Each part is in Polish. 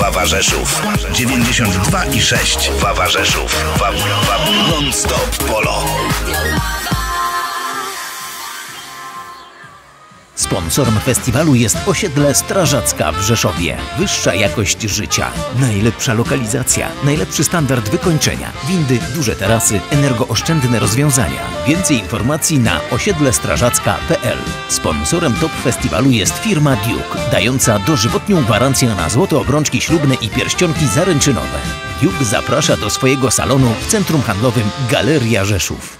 Wawa Rzeszów. 92,6 Wawa Rzeszów. Non-stop polo. Sponsorem festiwalu jest osiedle Strażacka w Rzeszowie. Wyższa jakość życia, najlepsza lokalizacja, najlepszy standard wykończenia, windy, duże tarasy, energooszczędne rozwiązania. Więcej informacji na osiedlestrażacka.pl. Sponsorem top festiwalu jest firma Duke, dająca dożywotnią gwarancję na złote obrączki ślubne i pierścionki zaręczynowe. Duke zaprasza do swojego salonu w centrum handlowym Galeria Rzeszów.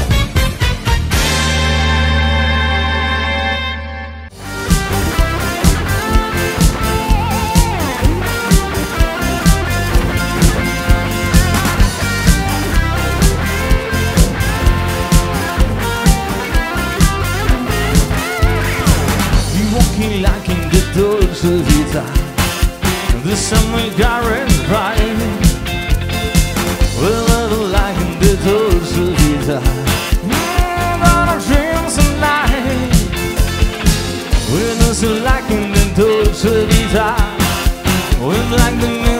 The summer garden's bright. Well, like in the Dolce Vita. Gonna dream some night. We're just like in the Dolce Vita. We're like the